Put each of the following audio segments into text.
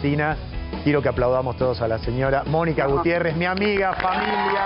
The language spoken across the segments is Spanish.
Argentina. Quiero que aplaudamos todos a la señora Mónica Gutiérrez, mi amiga, familia.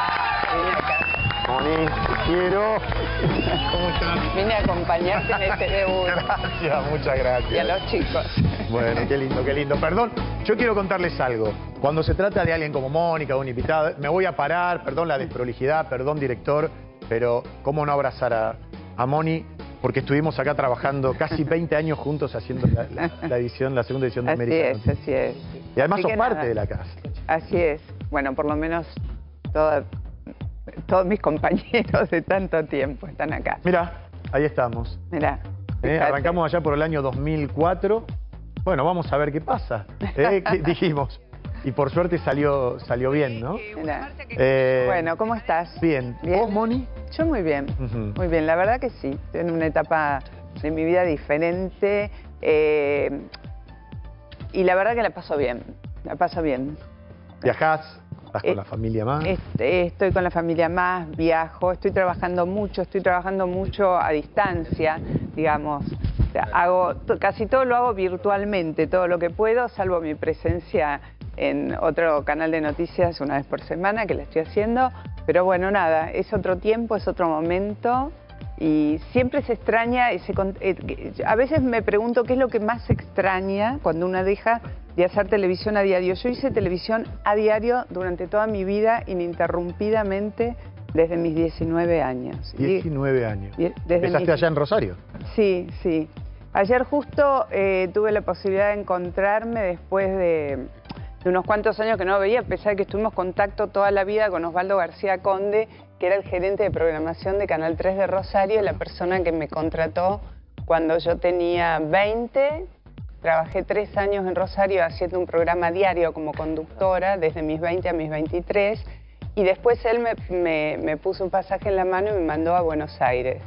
Moni, te quiero. ¿Cómo estás? Vine a acompañarte en este debut. Gracias, muchas gracias. Y a los chicos. Bueno, qué lindo, qué lindo. Perdón, yo quiero contarles algo. Cuando se trata de alguien como Mónica, un invitado, me voy a parar, perdón la desprolijidad, perdón director, pero cómo no abrazar a Moni, porque estuvimos acá trabajando casi 20 años juntos haciendo la edición, la segunda edición de América Noticias. Así es. Y además Así sos parte de la casa. Así es. Bueno, por lo menos todos mis compañeros de tanto tiempo están acá. Mirá, ahí estamos. Mirá. Arrancamos allá por el año 2004. Bueno, vamos a ver qué pasa. ¿Qué dijimos? Y por suerte salió bien, ¿no? Bueno, ¿cómo estás? Bien. ¿Bien? ¿Vos, Moni? Yo muy bien, muy bien. La verdad que sí. Estoy en una etapa de mi vida diferente. Y la verdad que la paso bien. La paso bien. ¿Viajás? ¿Estás con la familia más? Estoy con la familia más, viajo, estoy trabajando mucho a distancia, digamos. O sea, casi todo lo hago virtualmente, todo lo que puedo, salvo mi presencia en otro canal de noticias una vez por semana, que la estoy haciendo. Pero bueno, nada, es otro tiempo, es otro momento. Y siempre se extraña, a veces me pregunto qué es lo que más se extraña cuando uno deja de hacer televisión a diario. Yo hice televisión a diario durante toda mi vida, ininterrumpidamente, desde mis 19 años. 19 años. ¿Empezaste allá en Rosario? Sí, sí. Ayer justo tuve la posibilidad de encontrarme después de unos cuantos años que no veía, a pesar de que estuvimos en contacto toda la vida con Osvaldo García Conde, que era el gerente de programación de Canal 3 de Rosario, la persona que me contrató cuando yo tenía 20. Trabajé 3 años en Rosario haciendo un programa diario como conductora, desde mis 20 a mis 23. Y después él me puso un pasaje en la mano y me mandó a Buenos Aires,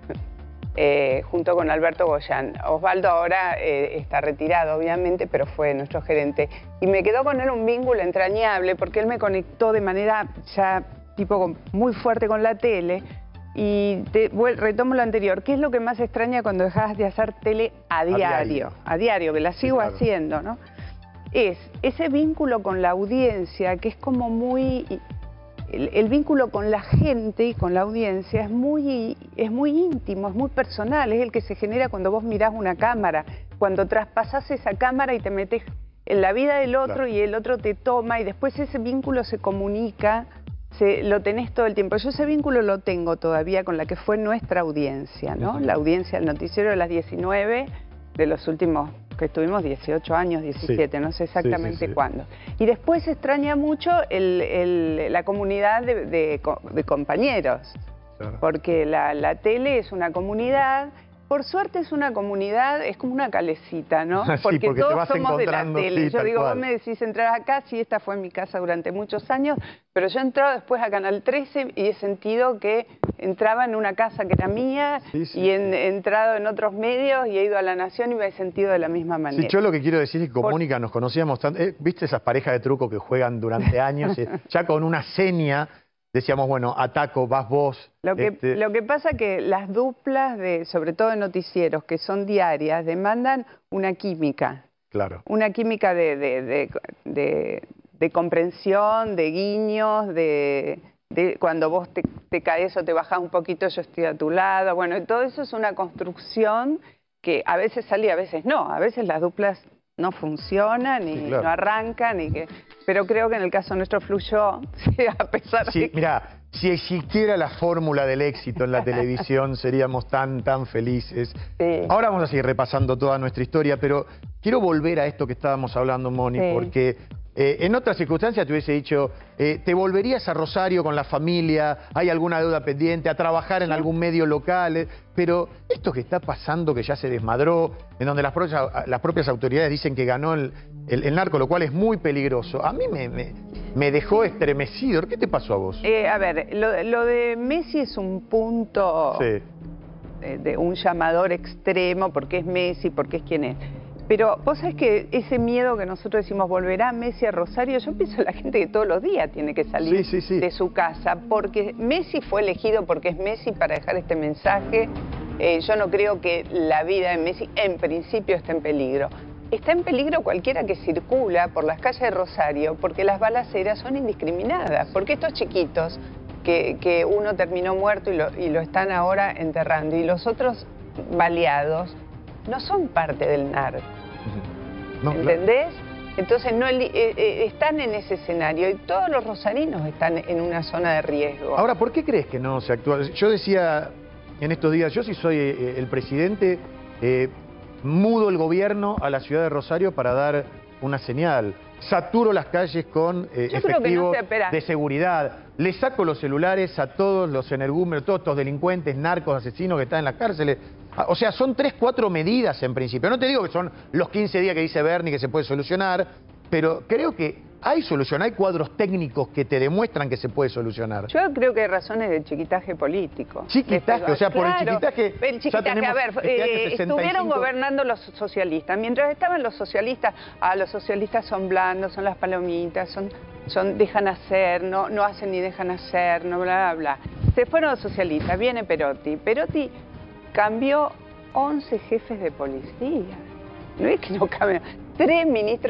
junto con Alberto Goyán. Osvaldo ahora está retirado, obviamente, pero fue nuestro gerente. Y me quedó con él un vínculo entrañable, porque él me conectó de manera ya tipo muy fuerte con la tele. Y retomo lo anterior. ¿Qué es lo que más extraña cuando dejas de hacer tele a diario? A diario, que la sigo haciendo, ¿no? Es ese vínculo con la audiencia, que es como muy... El vínculo con la gente y con la audiencia es muy íntimo, es muy personal. Es el que se genera cuando vos mirás una cámara, cuando traspasás esa cámara y te metes en la vida del otro, y el otro te toma, y después ese vínculo se comunica. Lo tenés todo el tiempo. Yo ese vínculo lo tengo todavía con la que fue nuestra audiencia, ¿no? La audiencia del noticiero de las 19, de los últimos, que estuvimos 18 años, 17, no sé exactamente cuándo. Y después se extraña mucho la comunidad de compañeros, porque la tele es una comunidad. Por suerte es una comunidad, es como una calecita, ¿no? Porque todos somos de la tele. Yo digo, vos me decís entrar acá, sí, esta fue mi casa durante muchos años, pero yo he entrado después a Canal 13 y he sentido que entraba en una casa que era mía, y he entrado en otros medios y he ido a La Nación y me he sentido de la misma manera. Sí, yo lo que quiero decir es que con Mónica nos conocíamos tanto. ¿Viste esas parejas de truco que juegan durante años? Ya con una seña decíamos, bueno, ataco, vas vos. Lo que pasa que las duplas, sobre todo de noticieros, que son diarias, demandan una química. Claro. Una química de comprensión, de guiños, de cuando vos te caes o te bajás un poquito, yo estoy a tu lado. Bueno, todo eso es una construcción que a veces sale y a veces no. A veces las duplas no funcionan y no arrancan, pero creo que en el caso nuestro fluyó, a pesar de que... Mira, si existiera la fórmula del éxito en la televisión, seríamos tan felices. Ahora vamos a seguir repasando toda nuestra historia, pero quiero volver a esto que estábamos hablando, Moni, porque en otras circunstancias te hubiese dicho, ¿te volverías a Rosario con la familia? ¿Hay alguna deuda pendiente? ¿A trabajar en algún medio local? Pero esto que está pasando, que ya se desmadró, en donde las propias autoridades dicen que ganó el narco, lo cual es muy peligroso, a mí me dejó estremecido. ¿Qué te pasó a vos? A ver, lo de Messi es un punto de un llamador extremo, porque es Messi, porque es quien es. Pero vos sabés que ese miedo que nosotros decimos, ¿volverá Messi a Rosario? Yo pienso en la gente que todos los días tiene que salir de su casa, porque Messi fue elegido porque es Messi para dejar este mensaje. Yo no creo que la vida de Messi en principio esté en peligro. está en peligro cualquiera que circula por las calles de Rosario, porque las balaceras son indiscriminadas, porque estos chiquitos que uno terminó muerto y lo están ahora enterrando, y los otros baleados, no son parte del narco. No, ¿entendés? Claro. Entonces están en ese escenario y todos los rosarinos están en una zona de riesgo. Ahora, ¿por qué crees que no se actúa? Yo decía en estos días, yo si soy el presidente, mudo el gobierno a la ciudad de Rosario para dar una señal. Saturo las calles con efectivos de seguridad. Le saco los celulares a todos los energúmenos, todos estos delincuentes, narcos, asesinos que están en las cárceles. O sea, son 3, 4 medidas en principio. No te digo que son los 15 días que dice Bernie que se puede solucionar, pero creo que hay solución, hay cuadros técnicos que te demuestran que se puede solucionar. Yo creo que hay razones de chiquitaje político. Chiquitaje, o sea, por el chiquitaje... El chiquitaje, a ver, estuvieron gobernando los socialistas. Mientras estaban los socialistas son blandos, son las palomitas, dejan hacer, no hacen ni dejan hacer, no bla, bla, bla. Se fueron los socialistas, viene Perotti. Perotti cambió 11 jefes de policía. No es que no cambian. 10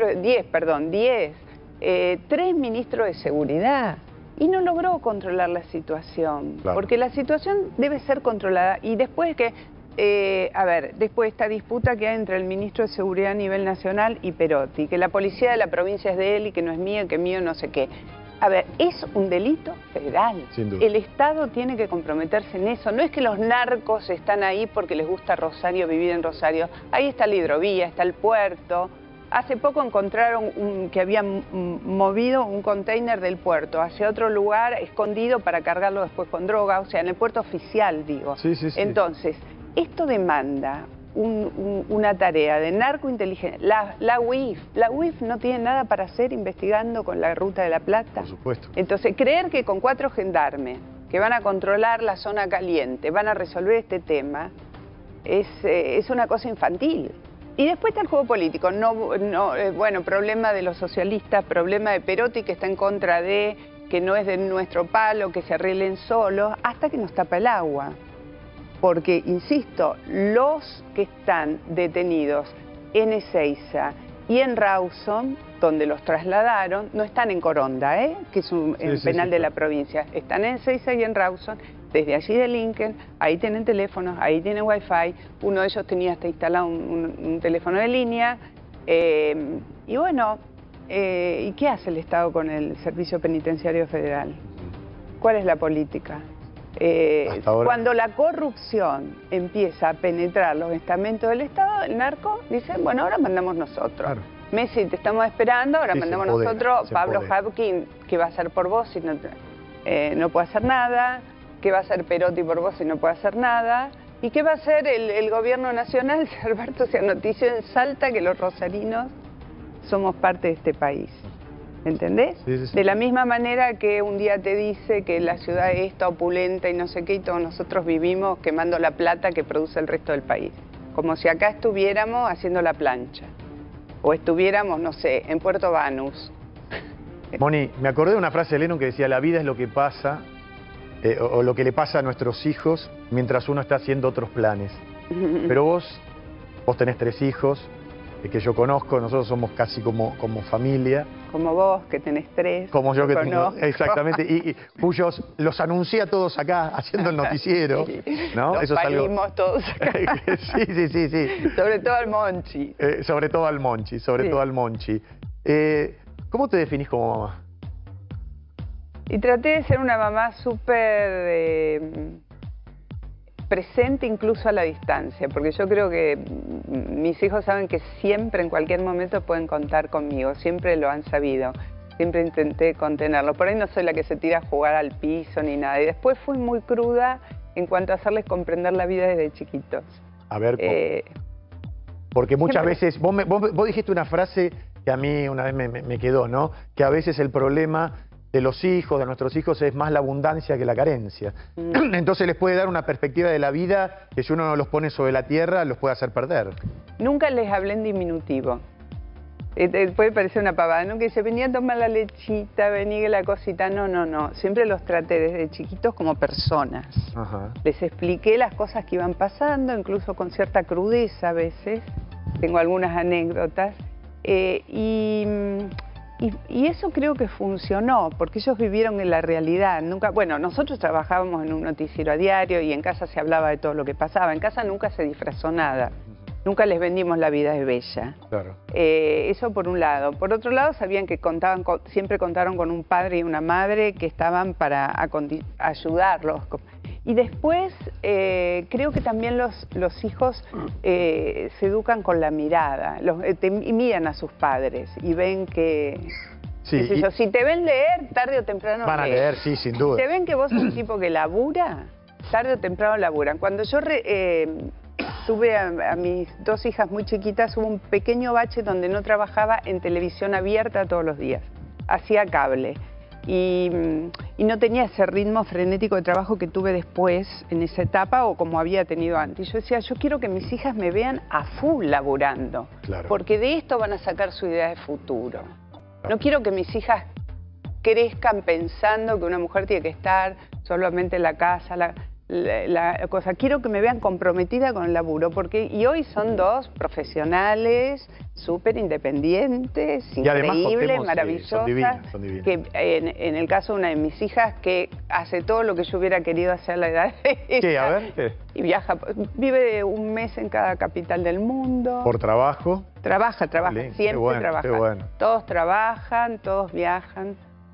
3 ministros de seguridad. Y no logró controlar la situación. Claro. Porque la situación debe ser controlada. Y después después de esta disputa que hay entre el ministro de Seguridad a nivel nacional y Perotti, que la policía de la provincia es de él y que no es mío, que mío no sé qué. A ver, es un delito federal. Sin duda. El Estado tiene que comprometerse en eso. No es que los narcos están ahí porque les gusta Rosario, vivir en Rosario. Ahí está la hidrovía, está el puerto. Hace poco encontraron que habían movido un container del puerto hacia otro lugar escondido para cargarlo después con droga. O sea, en el puerto oficial, digo. Sí. Entonces, esto demanda una tarea de narcointeligencia. La UIF no tiene nada para hacer investigando con la Ruta de la Plata. Por supuesto. Entonces, creer que con 4 gendarmes que van a controlar la zona caliente van a resolver este tema es una cosa infantil. Y después está el juego político. Bueno, problema de los socialistas, problema de Perotti que está en contra de que no es de nuestro palo, que se arreglen solos, hasta que nos tapa el agua. Porque, insisto, los que están detenidos en Ezeiza y en Rawson, donde los trasladaron, no están en Coronda, que es un penal de la provincia. Están en Ezeiza y en Rawson, desde allí de Lincoln, ahí tienen teléfonos, ahí tienen wifi, uno de ellos tenía hasta instalado un teléfono de línea. Y bueno, ¿y qué hace el Estado con el Servicio Penitenciario Federal? ¿Cuál es la política? Cuando la corrupción empieza a penetrar los estamentos del Estado, el narco dice, bueno, ahora mandamos nosotros. Claro. Messi, te estamos esperando, ahora mandamos nosotros. Pablo Hapkin, ¿qué va a hacer por vos si no puede hacer nada? ¿Qué va a hacer Perotti por vos si no puede hacer nada? ¿Y qué va a hacer el gobierno nacional? Alberto se anotició en Salta que los rosarinos somos parte de este país. ¿Entendés? Sí. De la misma manera que un día te dice que la ciudad está opulenta y no sé qué, y todos nosotros vivimos quemando la plata que produce el resto del país. Como si acá estuviéramos haciendo la plancha. O estuviéramos, no sé, en Puerto Banús. Moni, me acordé de una frase de Lennon que decía, la vida es lo que pasa, o lo que le pasa a nuestros hijos mientras uno está haciendo otros planes. Pero vos tenés 3 hijos, que yo conozco, nosotros somos casi como familia. Como vos, que tenés 3. Como yo que tengo, exactamente, y cuyos los anuncié a todos acá, haciendo el noticiero. Sí. ¿No? Los parimos todos acá. Sí. Sobre todo al Monchi. Sobre todo al Monchi. ¿Cómo te definís como mamá? Y traté de ser una mamá súper presente incluso a la distancia, porque yo creo que mis hijos saben que siempre, en cualquier momento, pueden contar conmigo, siempre lo han sabido, siempre intenté contenerlo. Por ahí no soy la que se tira a jugar al piso ni nada, y después fui muy cruda en cuanto a hacerles comprender la vida desde chiquitos. A ver, porque muchas veces, vos dijiste una frase que a mí una vez me quedó, ¿no? Que a veces el problema de los hijos, de nuestros hijos, es más la abundancia que la carencia. Entonces les puede dar una perspectiva de la vida que si uno no los pone sobre la tierra, los puede hacer perder. Nunca les hablé en diminutivo. Puede parecer una pavada, ¿no? Que dice, venía a tomar la lechita, venía la cosita. No. Siempre los traté desde chiquitos como personas. Ajá. Les expliqué las cosas que iban pasando, incluso con cierta crudeza a veces. tengo algunas anécdotas. Y eso creo que funcionó, porque ellos vivieron en la realidad. Bueno, nosotros trabajábamos en un noticiero a diario y en casa se hablaba de todo lo que pasaba. En casa nunca se disfrazó nada. Nunca les vendimos la vida es bella. Claro. Eso por un lado. Por otro lado, sabían que siempre contaron con un padre y una madre que estaban para ayudarlos. Y después, creo que también los hijos se educan con la mirada, miran a sus padres y ven que... Sí, si te ven leer, tarde o temprano van a leer, sí, sin duda. Si te ven que vos sos un tipo que labura, tarde o temprano laburan. Cuando yo tuve a mis dos hijas muy chiquitas, hubo un pequeño bache donde no trabajaba en televisión abierta todos los días, hacía cable. Y no tenía ese ritmo frenético de trabajo que tuve después en esa etapa o como había tenido antes. Yo decía, yo quiero que mis hijas me vean a full laburando, claro, porque de esto van a sacar su idea de futuro. No quiero que mis hijas crezcan pensando que una mujer tiene que estar solamente en la casa, la cosa. Quiero que me vean comprometida con el laburo, y hoy son dos profesionales súper independientes, increíbles, maravillosas. Son divinas. Que en el caso de una de mis hijas, que hace todo lo que yo hubiera querido hacer a la edad de ella. ¿Qué? A ver, ¿qué? Y viaja, vive un mes en cada capital del mundo. ¿Por trabajo? Trabaja, Bien, siempre trabaja. Qué bueno. Todos trabajan, todos viajan.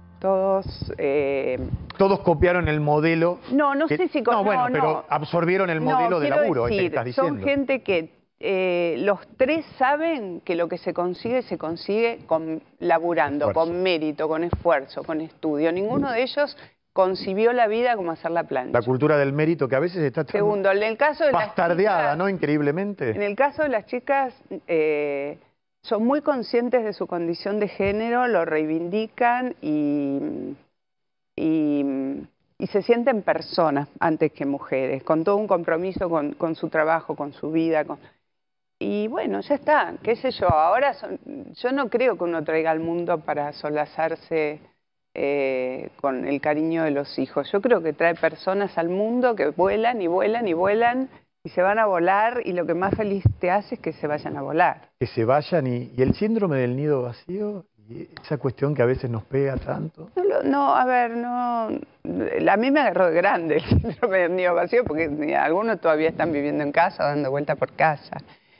Todos copiaron el modelo. No sé si no, bueno, pero absorbieron el modelo de laburo, decir, que estás diciendo. Son gente que los tres saben que lo que se consigue laburando, con mérito, con esfuerzo, con estudio. Ninguno de ellos concibió la vida como hacer la plancha. La cultura del mérito que a veces está Segundo, en el caso de bastardeada, las chicas, ¿no? Increíblemente. En el caso de las chicas, son muy conscientes de su condición de género, lo reivindican y se sienten personas antes que mujeres, con todo un compromiso con su trabajo, con su vida. Y bueno, ya está, qué sé yo. Ahora yo no creo que uno traiga al mundo para solazarse con el cariño de los hijos. Yo creo que trae personas al mundo que vuelan y vuelan y vuelan, y se van a volar, y lo que más feliz te hace es que se vayan a volar. Que se vayan, y el síndrome del nido vacío, y esa cuestión que a veces nos pega tanto. A mí me agarró de grande el síndrome del nido vacío, porque algunos todavía están viviendo en casa, dando vuelta por casa.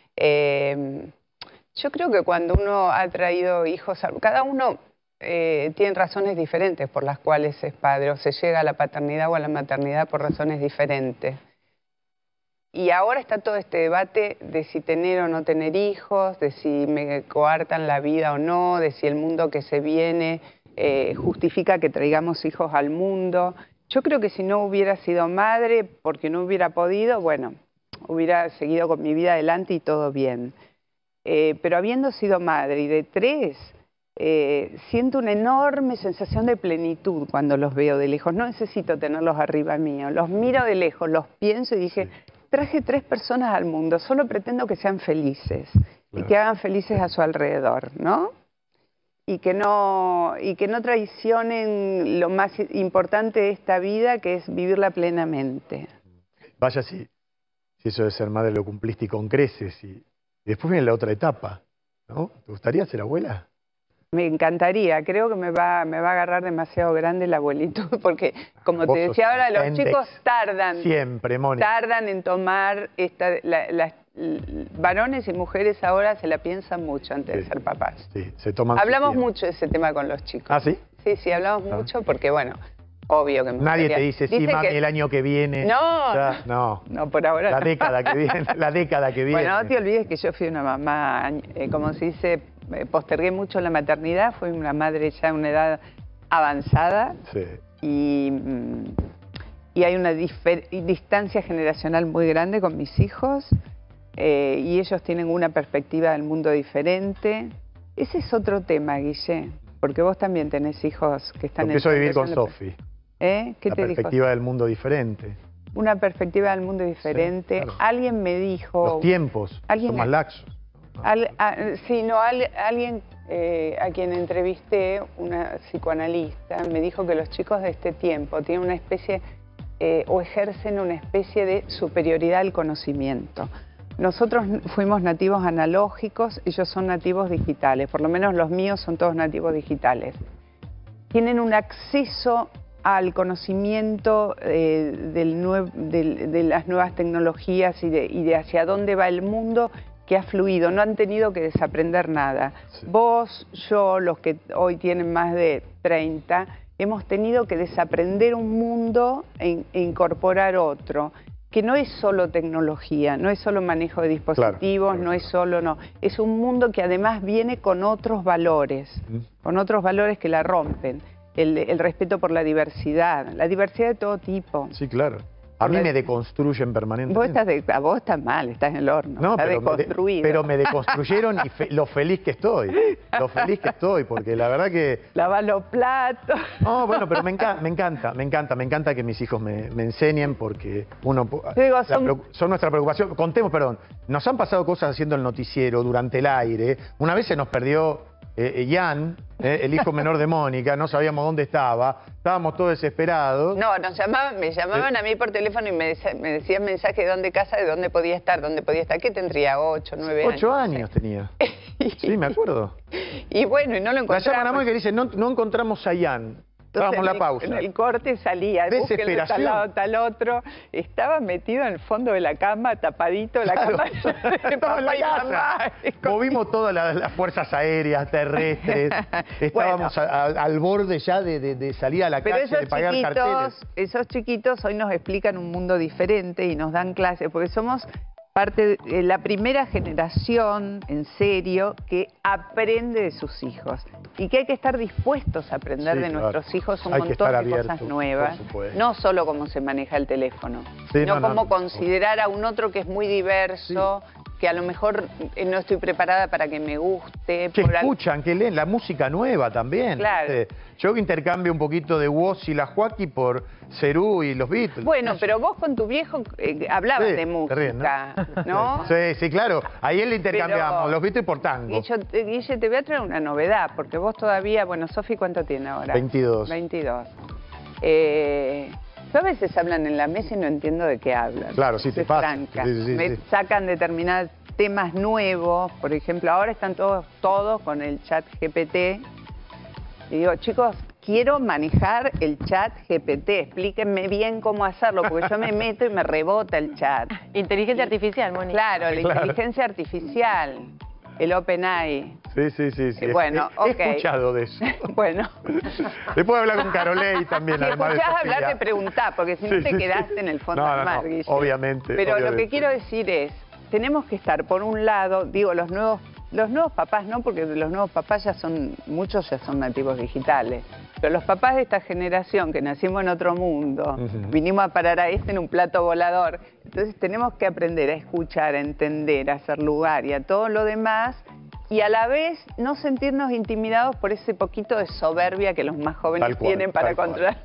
Yo creo que cuando uno ha traído hijos, cada uno tiene razones diferentes por las cuales es padre, o se llega a la paternidad o a la maternidad por razones diferentes. Y ahora está todo este debate de si tener o no tener hijos, de si me coartan la vida o no, de si el mundo que se viene justifica que traigamos hijos al mundo. Yo creo que si no hubiera sido madre, porque no hubiera podido, bueno, hubiera seguido con mi vida adelante y todo bien. Pero habiendo sido madre y de tres, siento una enorme sensación de plenitud cuando los veo de lejos. No necesito tenerlos arriba mío, los miro de lejos, los pienso y dije... Traje 3 personas al mundo, solo pretendo que sean felices, claro, y que hagan felices a su alrededor, ¿no? Y que no traicionen lo más importante de esta vida, que es vivirla plenamente. Vaya si eso de ser madre lo cumpliste y con creces, y después viene la otra etapa, ¿no? ¿Te gustaría ser abuela? Me encantaría, creo que me va a agarrar demasiado grande la abuelitud, porque como te decía ahora, los chicos tardan. Siempre, Moni. Tardan en tomar varones y mujeres ahora se la piensan mucho antes de ser papás. Sí, se toman. Hablamos mucho de ese tema con los chicos. ¿Ah, sí? Sí, hablamos mucho porque, bueno, obvio que me Nadie te dice, sí, mami, el año que viene. No, por ahora. La década que viene, Bueno, no te olvides que yo fui una mamá, como se dice, postergué mucho la maternidad, fui una madre ya en una edad avanzada. Sí. Y hay una distancia generacional muy grande con mis hijos, y ellos tienen una perspectiva del mundo diferente. Ese es otro tema, Guille, porque vos también tenés hijos que están... Empiezo a vivir con Sofi. ¿Qué te dijo? Una perspectiva del mundo diferente. Una perspectiva del mundo diferente. Sí, claro. Alguien me dijo... Los tiempos son más laxos. Alguien a quien entrevisté, una psicoanalista, me dijo que los chicos de este tiempo tienen una especie, o ejercen una especie de superioridad al conocimiento. nosotros fuimos nativos analógicos, ellos son nativos digitales, por lo menos los míos son todos nativos digitales. Tienen un acceso al conocimiento de las nuevas tecnologías y de hacia dónde va el mundo que ha fluido, no han tenido que desaprender nada. Sí. Vos, yo, los que hoy tienen más de 30, hemos tenido que desaprender un mundo e incorporar otro, que no es solo tecnología, no es solo manejo de dispositivos, claro. No es solo, no. Es un mundo que además viene con otros valores que la rompen. El respeto por la diversidad de todo tipo. Sí, claro. A mí me deconstruyen permanentemente. Vos estás mal, estás en el horno. No, estás deconstruido. Pero me deconstruyeron y lo feliz que estoy. Lo feliz que estoy, porque la verdad que... Lavar los platos. No, bueno, pero me encanta que mis hijos me enseñen, porque uno... Digo, son nuestra preocupación. Contemos, perdón, nos han pasado cosas haciendo el noticiero durante el aire. Una vez se nos perdió... Jan, el hijo menor de Mónica, no sabíamos dónde estaba, estábamos todos desesperados. No, me llamaban a mí por teléfono y me decían mensajes de dónde casa, de dónde podía estar, ¿Qué tendría? 8, 9 años. 8 años tenía. Sí, me acuerdo. Y bueno, y no lo encontramos. La llaman a Mónica y dice, no encontramos a Jan. Estábamos la pausa. En el corte salía, desesperación. Tal lado, tal otro. Estaba metido en el fondo de la cama, tapadito, la cama. Estaba en la casa. Movimos todas las fuerzas aéreas, terrestres. Estábamos al borde ya de salir a la calle, de pagar carteles. Esos chiquitos hoy nos explican un mundo diferente y nos dan clases, porque somos parte de la primera generación, en serio, que aprende de sus hijos. Y que hay que estar dispuestos a aprender de nuestros hijos un montón de cosas nuevas. No solo cómo se maneja el teléfono, sino cómo considerar a un otro que es muy diverso, que a lo mejor no estoy preparada para que me guste. Que escuchan, que leen la música nueva también. Claro. Yo intercambio un poquito de Woz y la Joaquí por Cerú y los Beatles. Bueno, pero vos con tu viejo hablabas de música, ¿no? Sí, claro. Ahí él le intercambiamos los Beatles por tango. Guille, te voy a traer una novedad, porque vos todavía... Bueno, Sofi, ¿cuánto tiene ahora? 22. 22. Yo a veces hablan en la mesa y no entiendo de qué hablan. Claro, sí, te pasa. Me sacan determinados temas nuevos. Por ejemplo, ahora están todos con el chat GPT. Y digo, chicos, quiero manejar el chat GPT. Explíquenme bien cómo hacerlo, porque yo me meto y me rebota el chat. Inteligencia artificial, Mónica. Claro, la inteligencia artificial. El OpenAI. Sí. Bueno, he escuchado de eso. Bueno. Después hablar con Carolei también. Si escuchás hablar, te preguntás, porque si no te quedaste en el fondo del mar, Guille. Obviamente. Pero lo que quiero decir es, tenemos que estar, por un lado, digo, los nuevos papás no, porque los nuevos papás muchos ya son nativos digitales. Pero los papás de esta generación, que nacimos en otro mundo, vinimos a parar a en un plato volador. Entonces tenemos que aprender a escuchar, a entender, a hacer lugar y a todo lo demás, y a la vez no sentirnos intimidados por ese poquito de soberbia que los más jóvenes tienen para controlar.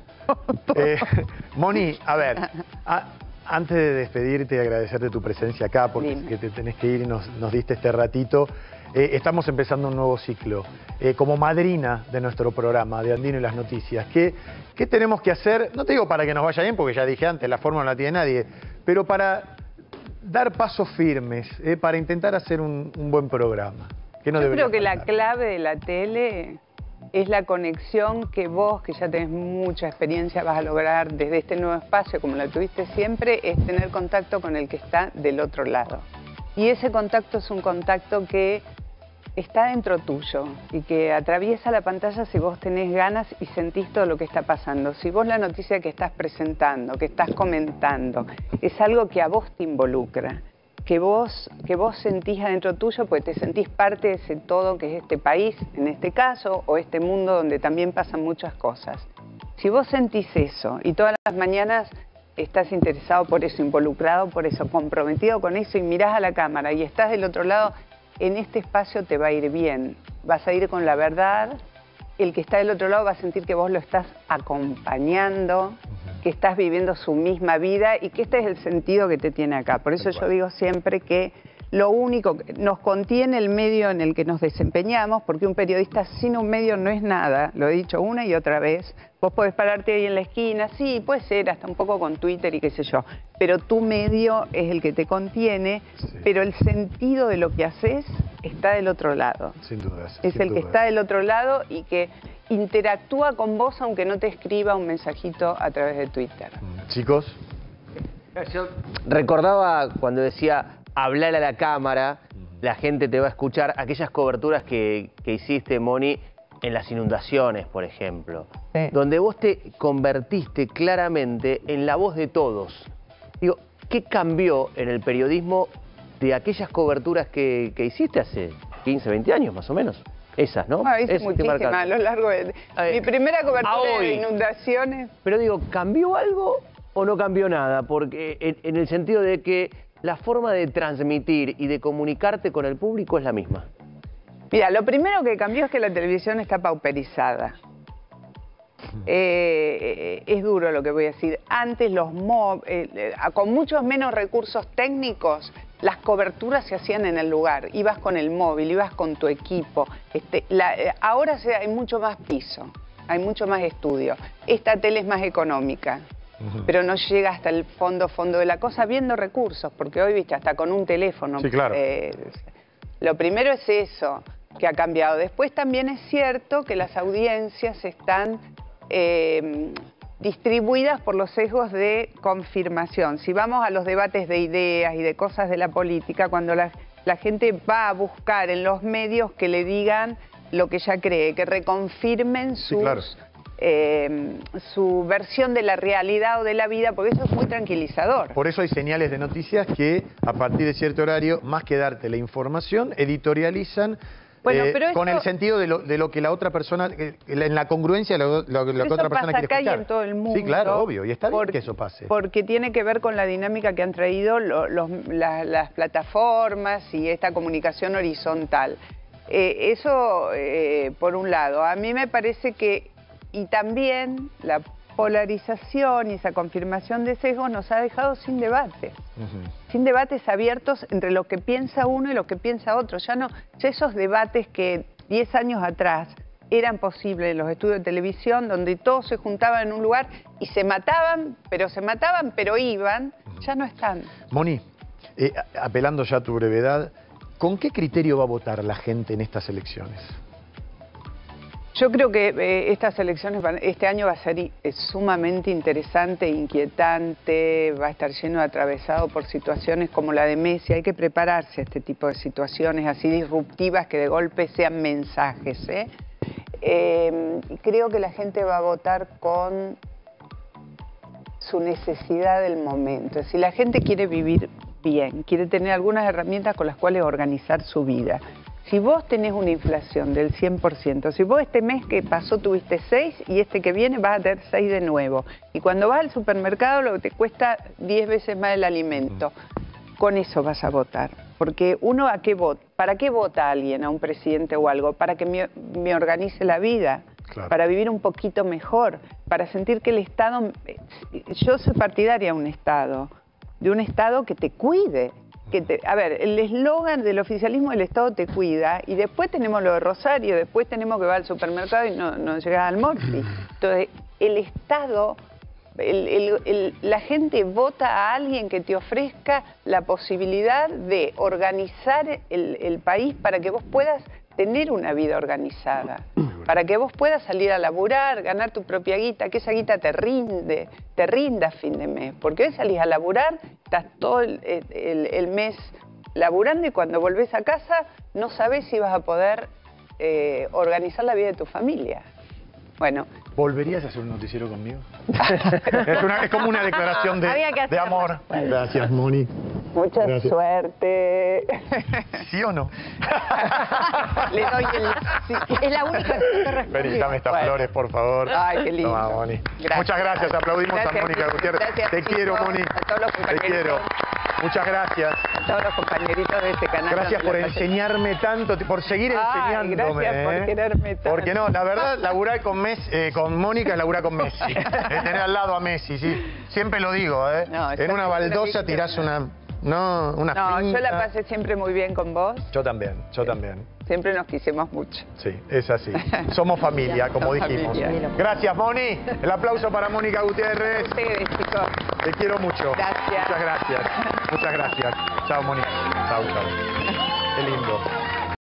Moni, a ver, antes de despedirte y agradecerte tu presencia acá, porque que te tenés que ir y nos diste este ratito, estamos empezando un nuevo ciclo. Como madrina de nuestro programa, de Andino y las Noticias, ¿qué tenemos que hacer? No te digo para que nos vaya bien, porque ya dije antes, la forma no la tiene nadie, pero para dar pasos firmes, para intentar hacer un buen programa. Yo creo que la clave de la tele es la conexión que vos, que ya tenés mucha experiencia, vas a lograr desde este nuevo espacio, como la tuviste siempre, es tener contacto con el que está del otro lado. Y ese contacto es un contacto que está dentro tuyo y que atraviesa la pantalla si vos tenés ganas y sentís todo lo que está pasando. Si vos la noticia que estás presentando, que estás comentando, es algo que a vos te involucra, que vos sentís adentro tuyo, pues te sentís parte de ese todo que es este país, en este caso, o este mundo donde también pasan muchas cosas. Si vos sentís eso y todas las mañanas estás interesado por eso, involucrado por eso, comprometido con eso y mirás a la cámara y estás del otro lado, en este espacio te va a ir bien. Vas a ir con la verdad, el que está del otro lado va a sentir que vos lo estás acompañando, que estás viviendo su misma vida y que este es el sentido que te tiene acá. Por eso yo digo siempre que lo único que nos contiene el medio en el que nos desempeñamos, porque un periodista sin un medio no es nada, lo he dicho una y otra vez. Vos podés pararte ahí en la esquina, sí, puede ser, hasta un poco con Twitter y qué sé yo, pero tu medio es el que te contiene, pero el sentido de lo que haces está del otro lado. Sin dudas. Es el que está del otro lado y que interactúa con vos aunque no te escriba un mensajito a través de Twitter. Chicos. Yo recordaba cuando decía hablar a la cámara, la gente te va a escuchar, aquellas coberturas que hiciste, Moni, en las inundaciones, por ejemplo, donde vos te convertiste claramente en la voz de todos. Digo, ¿qué cambió en el periodismo de aquellas coberturas que hiciste hace 15, 20 años más o menos? Esas, ¿no? Hice muchísimas a lo largo de... Mi primera cobertura de inundaciones... Pero digo, ¿cambió algo o no cambió nada? Porque en el sentido de que la forma de transmitir y de comunicarte con el público es la misma. Mira, lo primero que cambió es que la televisión está pauperizada. Es duro lo que voy a decir. Antes con muchos menos recursos técnicos, las coberturas se hacían en el lugar. Ibas con el móvil, ibas con tu equipo. Ahora hay mucho más piso, hay mucho más estudio. Esta tele es más económica, pero no llega hasta el fondo de la cosa, viendo recursos, porque hoy, viste, hasta con un teléfono. Sí, claro. Lo primero es eso, que ha cambiado. Después también es cierto que las audiencias están distribuidas por los sesgos de confirmación. Si vamos a los debates de ideas y de cosas de la política, cuando la gente va a buscar en los medios que le digan lo que ya cree, que reconfirmen su versión de la realidad o de la vida, porque eso es muy tranquilizador. Por eso hay señales de noticias que a partir de cierto horario, más que darte la información, editorializan con el sentido de lo que la otra persona, en la congruencia de lo que la otra persona quiere escuchar. Eso pasa acá y en todo el mundo. Sí, claro, obvio, y está bien que eso pase. Porque tiene que ver con la dinámica que han traído las plataformas y esta comunicación horizontal. Eso, por un lado. A mí me parece que, y también la polarización y esa confirmación de sesgos nos ha dejado sin debates. Sin debates abiertos entre lo que piensa uno y lo que piensa otro. Ya esos debates que 10 años atrás eran posibles en los estudios de televisión, donde todos se juntaban en un lugar y se mataban, pero iban, ya no están. Moni, apelando ya a tu brevedad, ¿con qué criterio va a votar la gente en estas elecciones? Yo creo que estas elecciones, este año va a ser sumamente interesante, inquietante, va a estar lleno de atravesado por situaciones como la de Messi. Hay que prepararse a este tipo de situaciones así disruptivas que de golpe sean mensajes. Creo que la gente va a votar con su necesidad del momento. Si la gente quiere vivir bien, quiere tener algunas herramientas con las cuales organizar su vida. Si vos tenés una inflación del 100%, si vos este mes que pasó tuviste 6 y este que viene vas a tener 6 de nuevo, y cuando vas al supermercado lo que te cuesta 10 veces más el alimento, con eso vas a votar. Porque uno, ¿a qué vota? ¿Para qué vota alguien, a un presidente o algo? Para que me organice la vida, claro, para vivir un poquito mejor, para sentir que el Estado... Yo soy partidaria de un Estado que te cuide. A ver, el eslogan del oficialismo, el Estado te cuida, y después tenemos lo de Rosario, después tenemos que va al supermercado y no llega al Morphy. Entonces, el Estado, la gente vota a alguien que te ofrezca la posibilidad de organizar el país para que vos puedas tener una vida organizada, para que vos puedas salir a laburar, ganar tu propia guita, que esa guita te rinda a fin de mes. Porque hoy salís a laburar, estás todo el mes laburando y cuando volvés a casa no sabés si vas a poder organizar la vida de tu familia. Bueno. ¿Volverías a hacer un noticiero conmigo? Es como una declaración de amor. Gracias, Moni. Mucha suerte. ¿Sí o no? Le doy sí. Es la única que te responde. Vení, dame estas flores, por favor. Ay, qué lindo. Toma, Moni. Muchas gracias. Aplaudimos a Mónica Gutiérrez. Gracias, te quiero, Moni. A todos los compañeritos. Te quiero. Muchas gracias. A todos los compañeritos de este canal. Gracias por enseñarme tanto, por seguir enseñándome. Gracias por quererme tanto. Porque no, la verdad, laburar con Mónica es laburar con Messi. Es tener al lado a Messi, sí. Siempre lo digo, ¿eh? No, en una baldosa tirás una No, una No, yo la finta. pasé siempre muy bien con vos. Yo también, yo también. Siempre nos quisimos mucho. Sí, es así. Somos familia, como Somos dijimos. familia. Gracias, Moni. El aplauso para Mónica Gutiérrez. Ustedes, chicos. Te quiero mucho. Gracias. Muchas gracias. Muchas gracias. Chao, Moni. Chao, chao. Qué lindo.